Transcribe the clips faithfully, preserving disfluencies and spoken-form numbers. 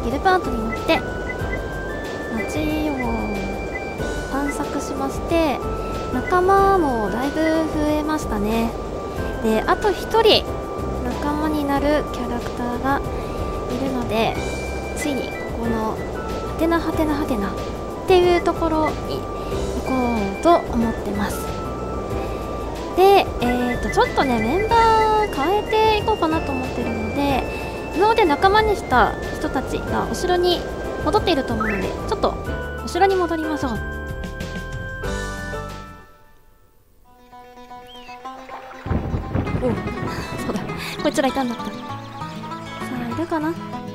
ゲルパートに乗って街を探索しまして、仲間もだいぶ増えましたね。で、あとひとり仲間になるキャラクターがいるので、ついにここのはてなはてなはてなっていうところに行こうと思ってます。で、えーとちょっとねメンバー変えていこうかなと思ってるので、今まで仲間にした人たちがお城に戻っていると思うので、ちょっとお城に戻りましょう。おうそうだ、こいつらいたんだった。さあ、いるかな。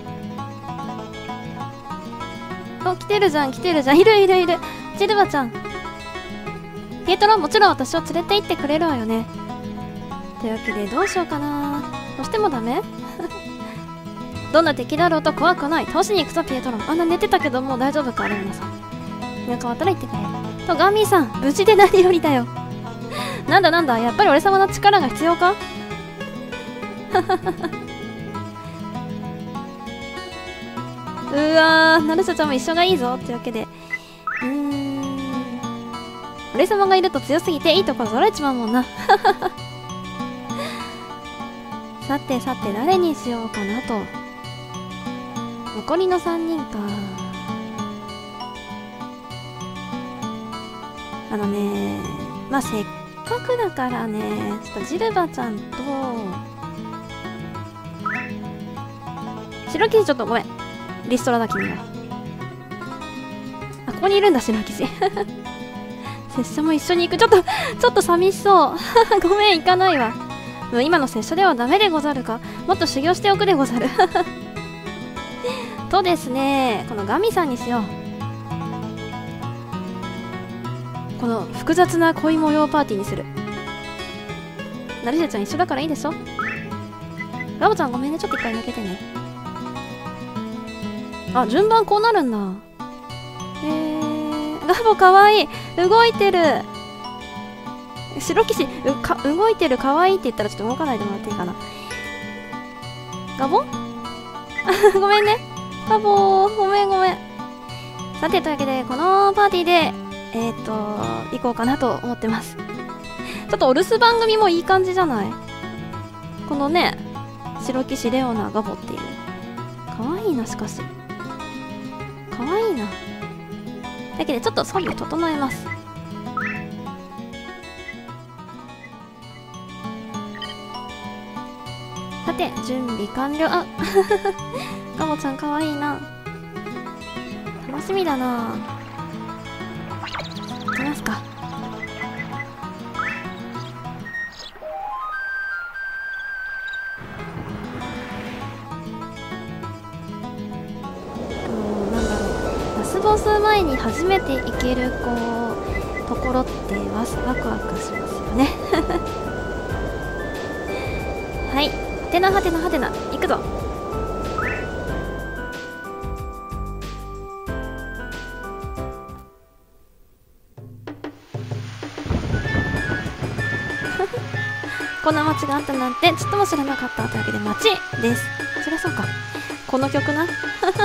お、来てるじゃん来てるじゃん、いるいるいる。ジルバちゃん、ピエトロ、もちろん私を連れて行ってくれるわよね。というわけでどうしようかな。どうしてもダメどんな敵だろうと怖くない。倒しに行くぞピエトロ。あんな寝てたけどもう大丈夫かレオナさん。今変わったら言ってくれと。ガンミーさん、無事で何よりだよなんだなんだ、やっぱり俺様の力が必要かうわー、ナルシャちゃんも一緒がいいぞ。というわけで、うーん、俺様がいると強すぎていいところ揃えちまうもんなさてさて、誰にしようかなと。残りのさんにんか。あのね、まあせっかくだからね、ちょっとジルバちゃんと白騎士、ちょっとごめん、リストラだ君は。あ、ここにいるんだ白騎士拙者も一緒に行く。ちょっとちょっと寂しそうごめん、行かないわ。もう今の拙者ではダメでござるか。もっと修行しておくでござるとですね、このガミさんにしよう。この複雑な恋模様パーティーにする。ナルシャちゃん一緒だからいいでしょ。ラボちゃんごめんね、ちょっと一回抜けてね。あ、順番こうなるんだ。えー、ラボかわいい、動いてる。白騎士うか動いてる、かわいいって言ったらちょっと動かないでもらっていいかな。ガボごめんねガボー、ごめんごめん。さて、というわけでこのパーティーでえっと行こうかなと思ってます。ちょっとお留守番組もいい感じじゃない？このね、白騎士レオナガボっていう、かわいいな。しかしかわいいな。だけどちょっと装備を整えます。さて、準備完了。あガボちゃんかわいいな。楽しみだな。行きますか。ラスボス前に初めて行けるこうところってワクワクしますよねはい、はてなはてなはてな、行くぞ。こんな街があったなんてちっとも知らなかった。というわけで街です。そりゃそうか、この曲な雨降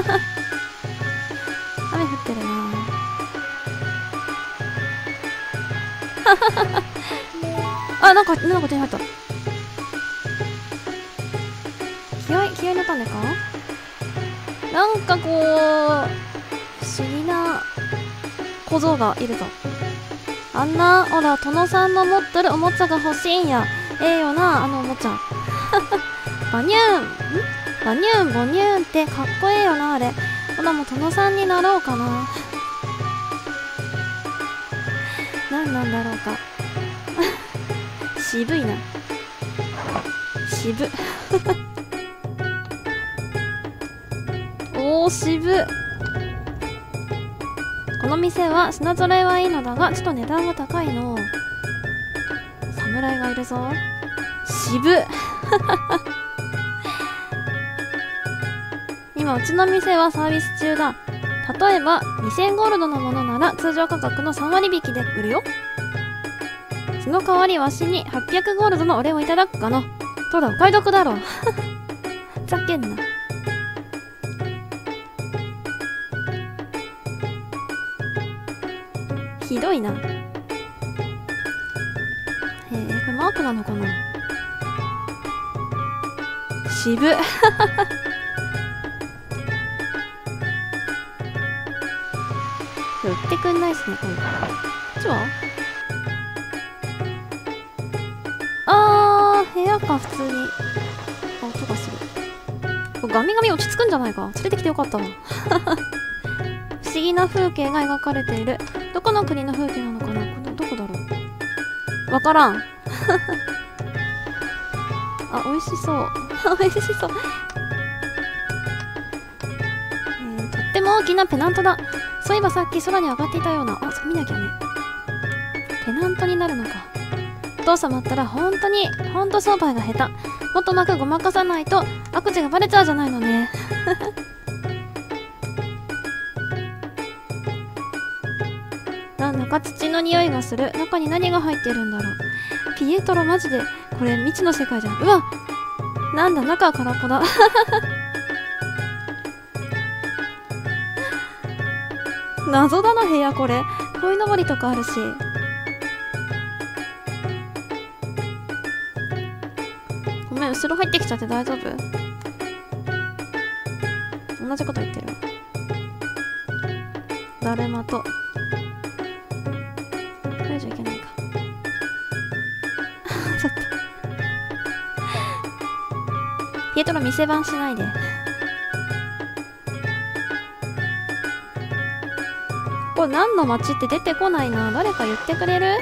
ってるなあ、なんかなんか手に入った。気合い気合いの種か。なんかこう不思議な小僧がいるぞ。あんな、ほら殿さんの持ってるおもちゃが欲しいんや。ええよな、あのおもちゃバニューンんバニューンボニューンってかっこええよな、あれ。ほらもう殿さんになろうかな何なんだろうか渋いな、渋おー渋。この店は品揃えはいいのだがちょっと値段が高いの。侍がいるぞ。渋今うちの店はサービス中だ。例えばにせんゴールドのものなら通常価格のさんわり引きで売るよ。その代わりわしにはっぴゃくゴールドのお礼をいただくかの。どうだお買い得だろうざけんな。 ひどいな。えー、これマークなのかな。渋っ。売ってくんないっすね、これ。こっちはあー、部屋か、普通に。あ、音がする。これガミガミ落ち着くんじゃないか。連れてきてよかったわ。不思議な風景が描かれている。どこの国の風景なのかな。これどこだろう。わからん。あ、美味しそう。美味しそう。えー、とっても大きなペナントだ。そういえばさっき空に上がっていたような。あ、それ見なきゃね。ペナントになるのか。お父様ったら本当に、ほんと商売が下手。もっとうまくごまかさないと悪事がバレちゃうじゃないのね。なんだか土の匂いがする。中に何が入ってるんだろう。ピエトロマジでこれ未知の世界じゃん。うわ、なんだ、中は空っぽだ。謎だな、部屋。これ鯉のぼりとかあるし。ごめん、後ろ入ってきちゃって大丈夫？同じこと言ってる。だるまとこれじゃいけないか。ちょっとピエトロ店番しないで。これ何の街って出てこないな。誰か言ってくれる？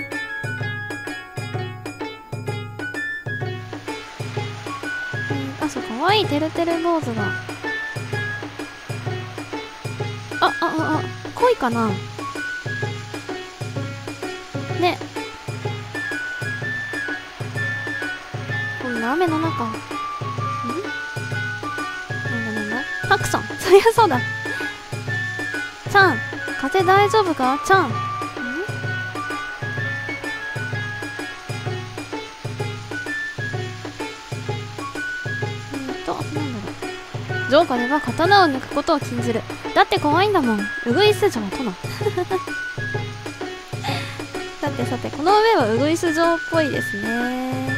あ、そう、かわいいてるてる坊主が。あ、あ、あ、あ、恋かなね。こんな雨の中。ん？なんだなんだ？ハクソン。そりゃそうだ。ちゃん、風大丈夫か？ちゃん。ん？ジョーカでは刀を抜くことを禁ずる。だって怖いんだもん。ウグイス城との。さてさて、この上はウグイス城っぽいですね。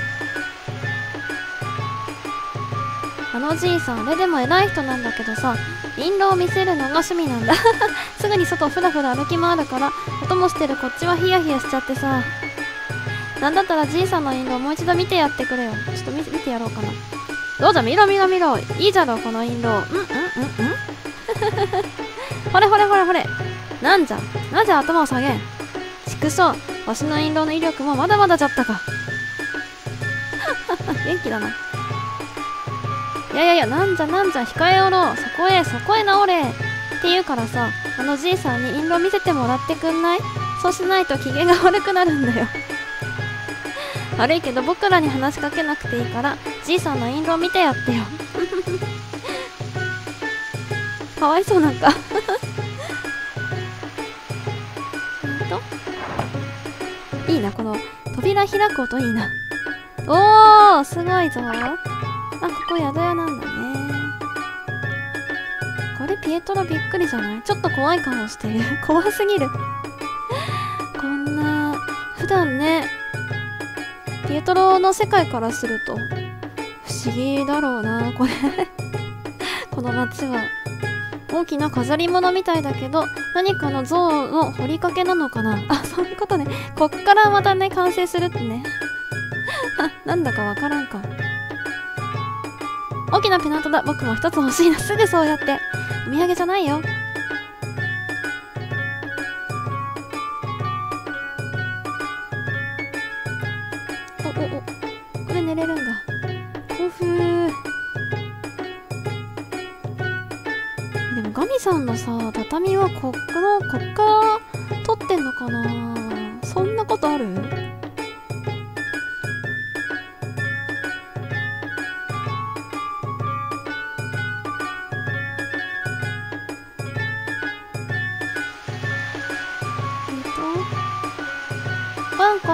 あのじいさん、あれでも偉い人なんだけどさ、印籠を見せるのが趣味なんだ。すぐに外ふらふら歩き回るから、音もしてるこっちはヒヤヒヤしちゃってさ。なんだったらじいさんの印籠もう一度見てやってくれよ。ちょっと 見, 見てやろうかな。どうぞ見ろ見ろ見ろ。いいじゃろこの印籠。うんうんうんうん。ほれほれほれほれ。なんじゃなぜ頭を下げん。畜生、わしの印籠の威力もまだまだじゃったか。元気だな。いやいやいや、なんじゃなんじゃ、控えおろう。そこへそこへ直れって言うからさ、あのじいさんに印籠見せてもらってくんない？そうしないと機嫌が悪くなるんだよ。悪いけど僕らに話しかけなくていいからじいさんの印籠見てやってよ。かわいそうなんか。いいな、この扉開く音いいな。おー、すごいぞ。あ、ここ宿屋なんだね。これピエトロびっくりじゃない？ちょっと怖い顔してる。怖すぎる。こんな普段ね、ピエトロの世界からすると不思議だろうな、これ。この街は大きな飾り物みたいだけど、何かの像の彫りかけなのかな。あ、そういうことね。こっからまたね、完成するってね。なんだかわからんか。大きなペナントだ。僕も一つ欲しいな。すぐそうやって。お土産じゃないよ。おおお、これ寝れるんだ。興奮。でもガミさんのさ、畳はこっからこっから取ってんのかな。そんなことある？ワンコ。あ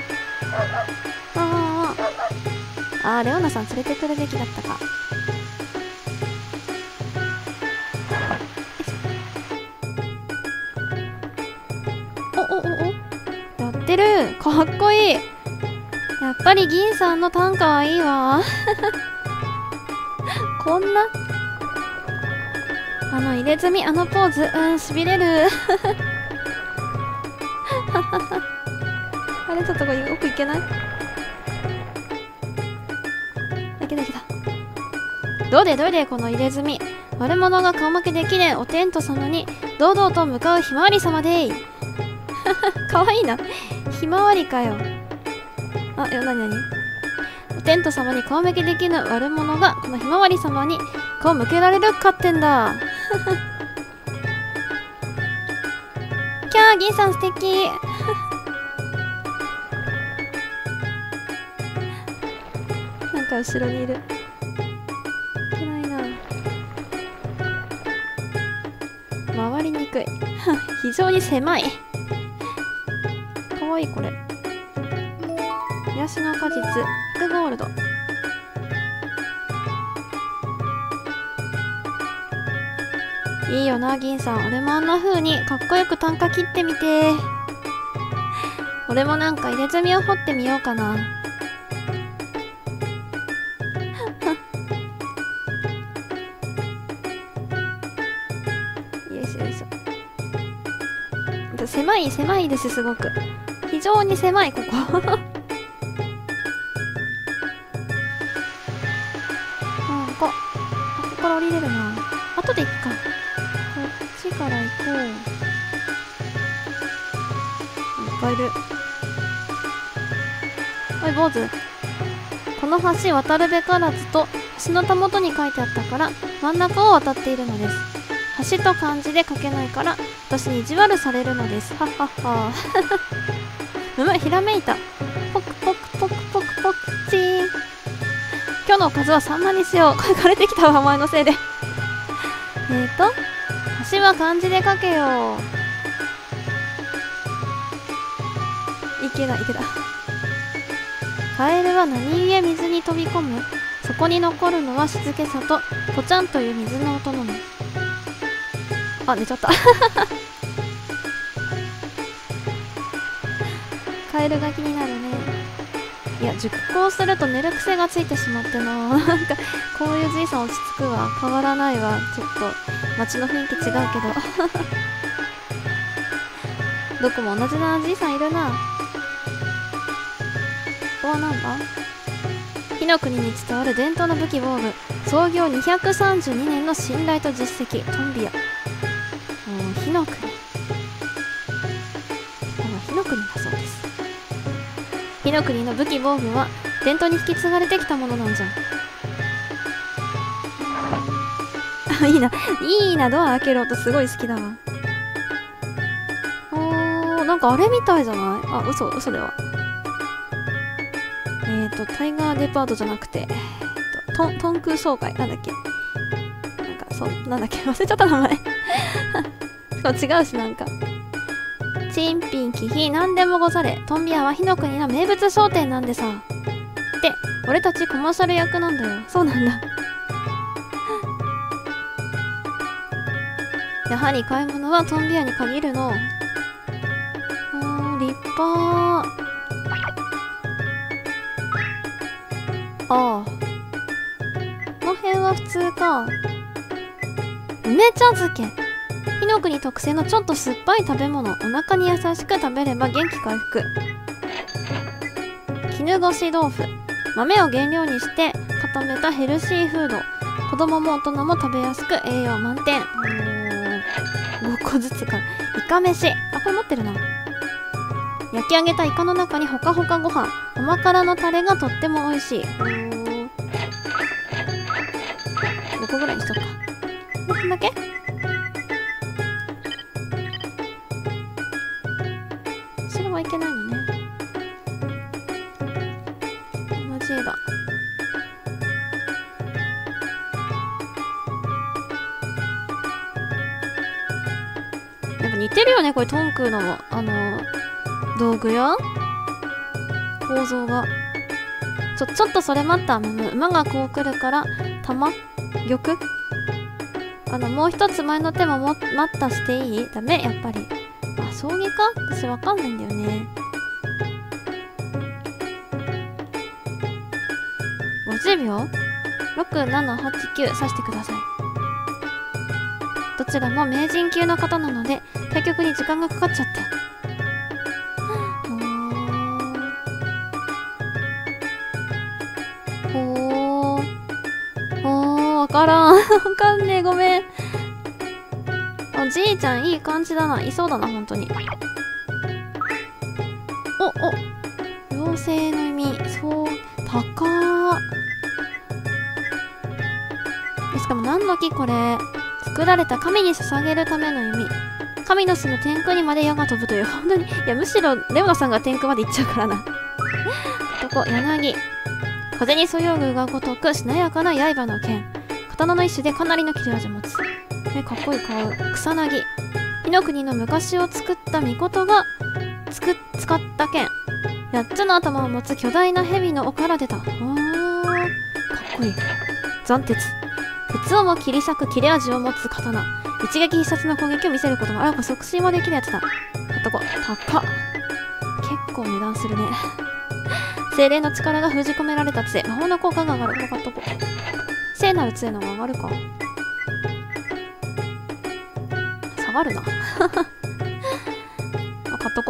あああ、レオナさん連れてくるべきだったか。おおおお、 る。かっこいい。やっぱり銀さんの短歌はいいわ。こんなあの入れ墨、あのポーズ、うんしびれる。あれちょっとこれ奥いけない？いけたいけた。どうでどうでこの入れ墨。悪者が顔負けできねえお天道様に堂々と向かうひまわり様でい。かわいいな。ひまわりかよ。あ、いや、なになに？お天道様に顔向けできぬ悪者がこのひまわり様に顔向けられるかってんだ。キャー、銀さん素敵。なんか後ろにいる。いけないな。回りにくい。非常に狭い。かわいいこれ。癒しの果実ひゃくゴールド。いいよな銀さん。俺もあんな風にかっこよく短歌切ってみて。俺もなんか入れ墨を彫ってみようかな。よいしょよいしょ。狭い狭いですすごく。非常に狭いここ。あこここから降りれるな。後で行くか。こっちから行こう。いっぱいいる。おい坊主、この橋渡るべからずと橋のたもとに書いてあったから真ん中を渡っているのです。橋と漢字で書けないから私に意地悪されるのです。はっはっは。むむ、ひらめいた。ポクポクポクポクポクチーン。今日のおかずはさんまにしよう。これ枯れてきたわお前のせいで。えーと橋は漢字で書けよ。いけないいけた。カエルは何故水に飛び込む？そこに残るのは静けさとポチャンという水の音のみ。あ、寝ちゃった。カエルが気になるね。いや、熟考すると寝る癖がついてしまってな。なんかこういうじいさん落ち着くわ。変わらないわ。ちょっと街の雰囲気違うけど。どこも同じなじいさんいるな。ここはなんだ？火の国に伝わる伝統の武器防具。創業にひゃくさんじゅうにねんの信頼と実績。トンビア。もう火の国。ここは火の国だそうです。火の国の武器防具は伝統に引き継がれてきたものなんじゃ。あ、いいな。いいな。ドア開ける音すごい好きだわ。おー、なんかあれみたいじゃない？あ、嘘、嘘では。えっと、タイガーデパートじゃなくて、えっと、トン、トンクー総会。なんだっけ？なんか、そう、なんだっけ？忘れちゃった名前。そう、違うし、なんか。珍品気品なんでもござれ。トンビアは火の国の名物商店なんでさ。で、俺たちコマーシャル役なんだよ。そうなんだ。やはり買い物はトンビアに限るの。おー、立派。ああ。この辺は普通か。梅茶漬け。火の国特製のちょっと酸っぱい食べ物。お腹に優しく食べれば元気回復。絹ごし豆腐。豆を原料にして固めたヘルシーフード。子供も大人も食べやすく栄養満点。ごこずつか。イカ飯。あ、これ持ってるな。焼き上げたイカの中にほかほかご飯。甘辛のタレがとっても美味しい。ごこぐらいにしとくか。こんだけ？それはいけないのね。マジだ。やっぱ似てるよね、これトンクーのあの道具や構造が。ちょちょっとそれ待った。馬がこう来るから玉玉あのもう一つ前の手もも待ったしていい？ダメやっぱり。あ、将棋か？私わかんないんだよね。 ごじゅうびょう ?ろく、なな、はち、きゅう指してください。どちらも名人級の方なので対局に時間がかかっちゃって。ほーほーわからんわかんねえ、ごめん。おじいちゃんいい感じだな。いそうだな、ほんとに。おお妖精の弓、そう高ー。しかも何の木これ。作られた神に捧げるための弓。神の住む天空にまで矢が飛ぶという。本当に、いやむしろレオナさんが天空まで行っちゃうからな男柳、風にそよぐがごとくしなやかな刃の剣、刀の一種でかなりの切れ味持つ。えかっこいい顔。草薙、火の国の昔を作った巫女がつく使った剣、やっつの頭を持つ巨大な蛇の尾から出た。おーかっこいい。斬鉄、鉄をも切り裂く切れ味を持つ刀、一撃必殺の攻撃を見せることもあるか、即死もできるやつだ。男、高っ。結構値段するね精霊の力が封じ込められた杖、魔法の効果が上がる。分かっとこう。聖なる杖の方が上がるか。下がるな分かっとこ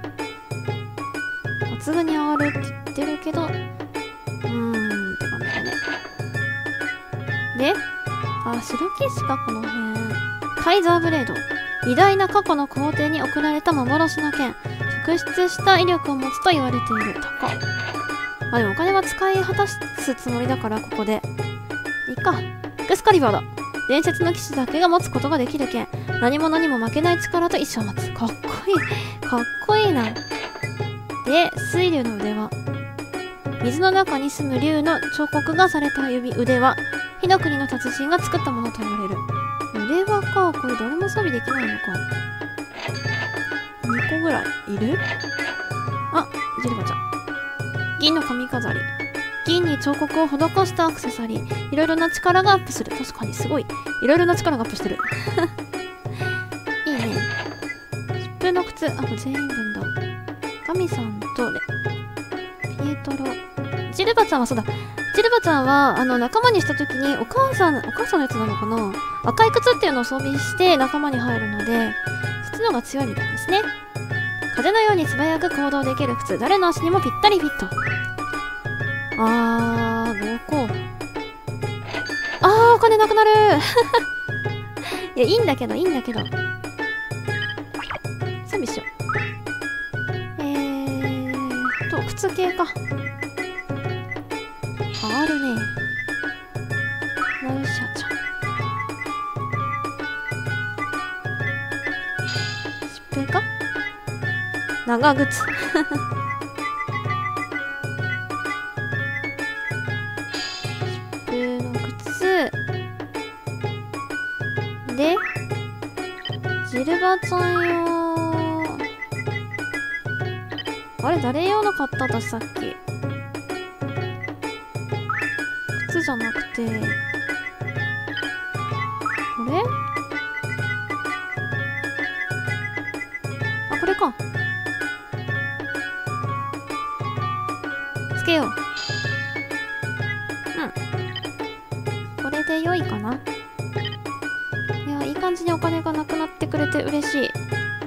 う。抜群に上がるって言ってるけど、うーんって感じだね。で、あ、白騎士か、この辺。カイザーブレード、偉大な過去の皇帝に贈られた幻の剣、特出した威力を持つと言われている。高っ。あ、でもお金は使い果たすつもりだから、ここでいいか。エクスカリバーだ。伝説の騎士だけが持つことができる剣、何者にも負けない力と一生を持つ。かっこいい、かっこいいな。で、水竜の腕輪、水の中に住む竜の彫刻がされた指。腕は火の国の達人が作ったものと言われる。腕輪か。これ誰も装備できないのか。にこぐらいいる。あ、ジルバちゃん。銀の髪飾り、銀に彫刻を施したアクセサリー、いろいろな力がアップする。確かにすごい、いろいろな力がアップしてるいいね。疾風の靴、あ、これ全員分だ。神さんとレピエトロ、ジルバちゃんはそうだ、ジルバちゃんはあの仲間にした時にお母さんお母さんのやつなのかな、赤い靴っていうのを装備して仲間に入るので、そっちの方が強いみたいですね。風のように素早く行動できる靴、誰の足にもぴったりフィット。あー、ごこ。あー、お金なくなるいや、いいんだけどいいんだけど装備しよう。えーと靴系か。上がるね。ナウシャちゃん、疾風か。長靴疾風の靴で、ジルバちゃん用、あれ誰用の買った私さっき。靴じゃなくてこれ、あ、これか。つけよう。うん、これで良いかな。いや、いい感じにお金がなくなってくれて嬉しい。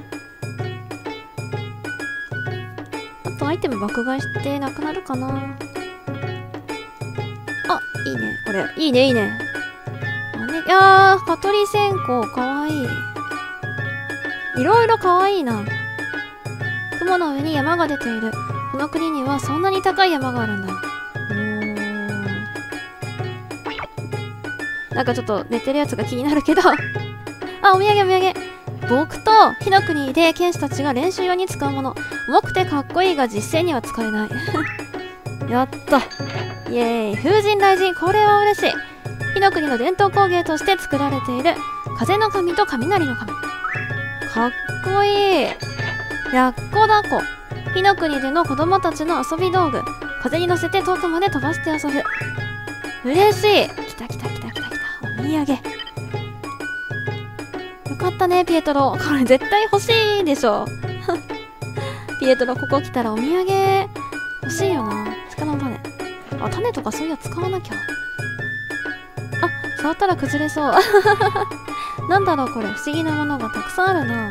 あとアイテム爆買いしてなくなるかな。あ、いいね、これいいねいいね。あれ、いやー、蚊取り線香かわいい。いろいろかわいいな。雲の上に山が出ている。この国にはそんなに高い山があるんだ。うーん、なんかちょっと寝てるやつが気になるけどあ、お土産お土産。僕と火の国で剣士たちが練習用に使うもの。重くてかっこいいが実戦には使えないやったイエーイ。風神雷神、これは嬉しい。火の国の伝統工芸として作られている風の神と雷の神、かっこいい。やっこだこ。火の国での子供たちの遊び道具。風に乗せて遠くまで飛ばして遊ぶ。嬉しい。きたきたきたきたきた。お土産よかったね、ピエトロ。これ絶対欲しいでしょピエトロここ来たらお土産欲しいよな。鹿の種。 あ、種とかそういうやつ使わなきゃ。あ、触ったら崩れそう。なんだろうこれ、不思議なものがたくさんあるな。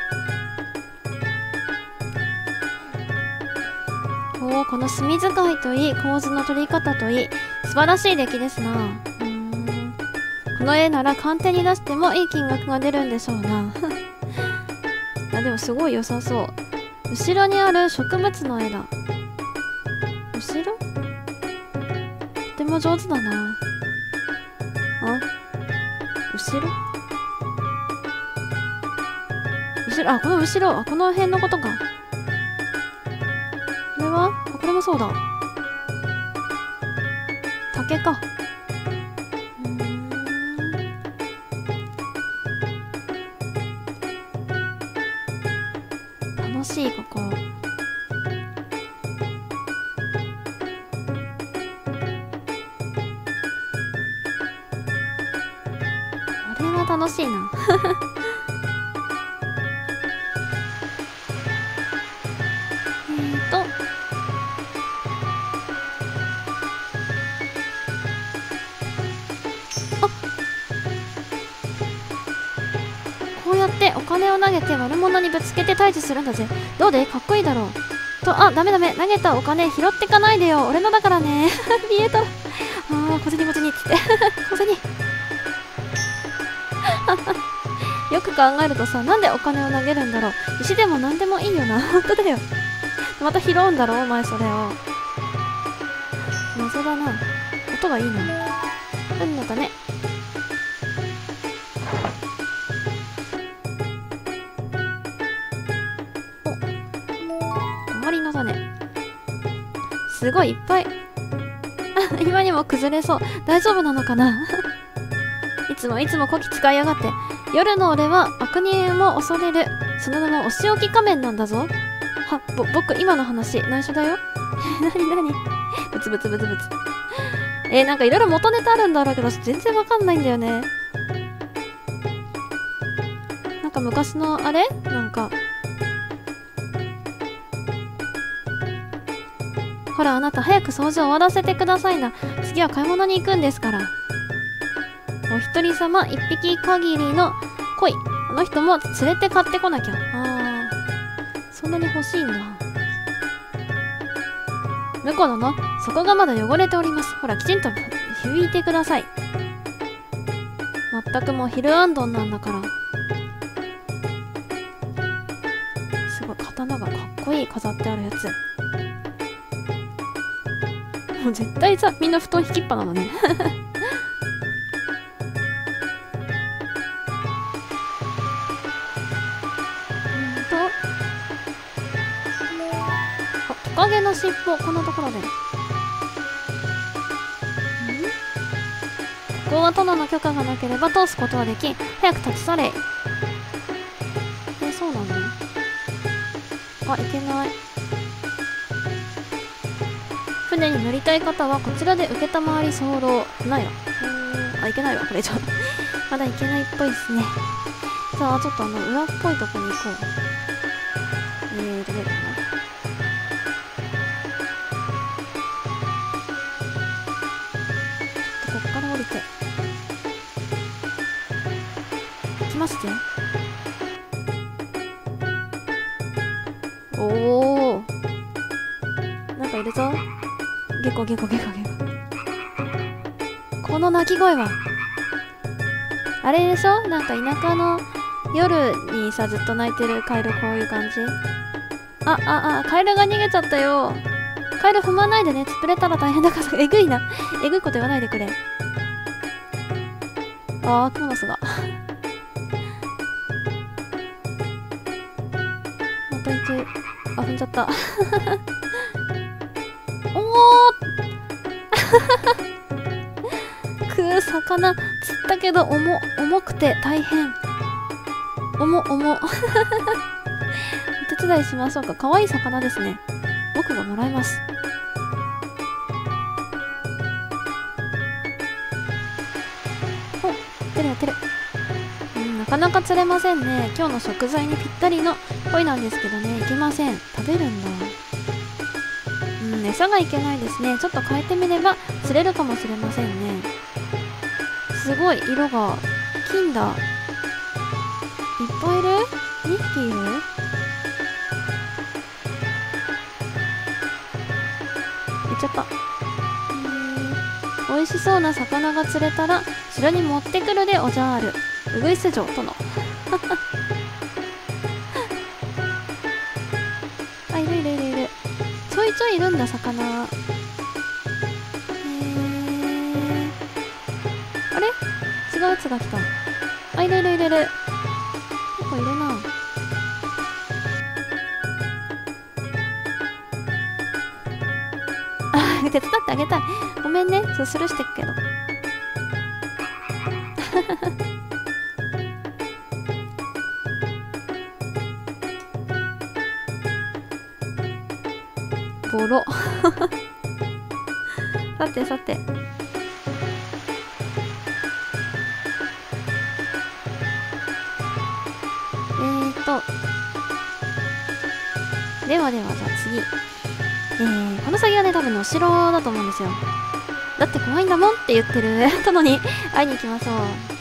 おお、この墨使いといい、構図の取り方といい、素晴らしい出来ですな。うーん、この絵なら鑑定に出してもいい金額が出るんでしょうな。あ、でもすごい良さそう。後ろにある植物の絵だ。後ろ？とても上手だな。あ、後ろ？後ろ、あ、この後ろ、あ、この辺のことか。これは？あ、これもそうだ。竹か。うーん。楽しい、ここ。これは楽しいな。えーと。こうやってお金を投げて悪者にぶつけて退治するんだぜ。どうで？かっこいいだろう。と、あ、ダメダメ。投げたお金拾ってかないでよ。俺のだからね。見えたら。あー、小銭小銭って言って。小銭。よく考えるとさ、なんでお金を投げるんだろう。石でも何でもいいよな。本当だよ。また拾うんだろお前それを。謎だな。音がいいな。運の種。の種。すごいいっぱい。今にも崩れそう。大丈夫なのかな。いつもいつもこき使いやがって。夜の俺は悪人も恐れる。その名もお仕置き仮面なんだぞ。は、ぼ、僕今の話内緒だよ。なになにブツブツブツブツ。えー、なんかいろいろ元ネタあるんだろうけど全然わかんないんだよね。なんか昔のあれなんかほらあなた早く掃除終わらせてくださいな。次は買い物に行くんですから。お一人様一匹限りの恋。あの人も連れて買ってこなきゃ。あー、そんなに欲しいんだ。婿殿、そこがまだ汚れております。ほらきちんと拭いてください。まったくもうヒルアンドンなんだから。すごい刀がかっこいい飾ってあるやつ。もう絶対さ、みんな布団引きっぱなのね。うんと、あ、トカゲの尻尾、こんなところで。ん？ここは殿の許可がなければ通すことはできん。早く立ち去れ。え、そうなの？あ、いけない。船に乗りたい方はこちらで受けたまわり候。ないわ。あ、いけないわ、これじゃ。まだいけないっぽいですね。さあ、ちょっとあの、裏っぽいとこに行こう。えー、どれだろうな。ちょっとこっから降りて。行きまして。おー。なんかいるぞ。ゲコゲコゲコゲコ。この鳴き声はあれでしょ？なんか田舎の夜にさずっと鳴いてるカエル、こういう感じ。あああ、カエルが逃げちゃったよ。カエル踏まないでね。潰れたら大変だから。えぐいな。えぐいこと言わないでくれ。あー、クモの巣が。また一応あ、踏んじゃった。おーくー、魚釣ったけど重重くて大変。重重。お手伝いしましょうか。かわいい魚ですね。僕がもらいます。お、やってるやってる。うん、なかなか釣れませんね。今日の食材にぴったりの鯉なんですけどね、いけません。食べるんだ。うん、 ね、餌がいけないですね。ちょっと変えてみれば釣れるかもしれませんね。すごい色が金だ。いっぱいいる？ に 匹いる？いっちゃった。美味しそうな魚が釣れたら城に持ってくるでおじゃーる。うぐいす城殿。あ、いるいるいるいる。ちょいちょいいるんだ、魚。へー。あれ？違うやつが来た。あ、いるいるいるいる。結構いるな。あ、手伝ってあげたい。ごめんね。そうスルーしてくけど。ボロ。さてさて。えーと。ではでは、じゃあ次。えー、この先はね、多分ね、お城だと思うんですよ。だって怖いんだもんって言ってる殿に会いに行きましょう。